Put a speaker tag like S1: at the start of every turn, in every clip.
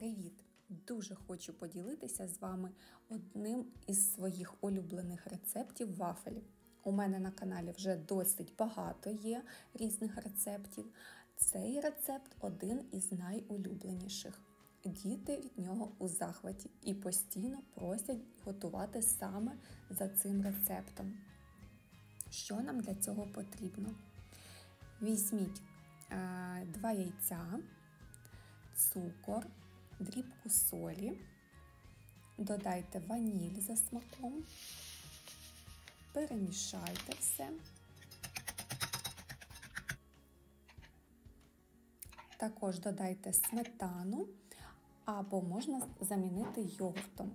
S1: Привіт! Дуже хочу поділитися з вами одним із своїх улюблених рецептів вафель. У мене на каналі вже досить багато є різних рецептів. Цей рецепт один із найулюбленіших. Діти від нього у захваті і постійно просять готувати саме за цим рецептом. Що нам для цього потрібно? Візьміть 2 яйця, цукор, дрібку солі, додайте ваніль за смаком, перемішайте все. Також додайте сметану або можна замінити йогуртом.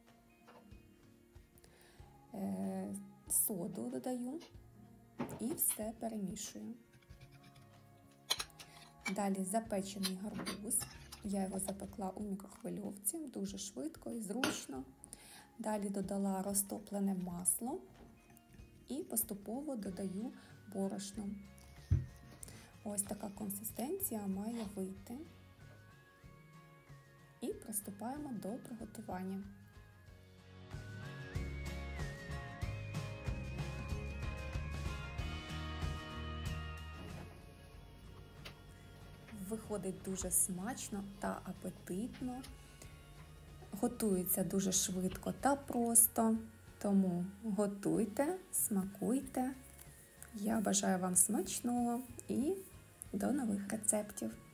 S1: Соду додаю і все перемішую. Далі запечений гарбуз. Я його запекла у мікрохвильовці, дуже швидко і зручно. Далі додала розтоплене масло і поступово додаю борошно. Ось така консистенція має вийти. І приступаємо до приготування. Виходить дуже смачно та апетитно, готується дуже швидко та просто, тому готуйте, смакуйте. Я бажаю вам смачного і до нових рецептів!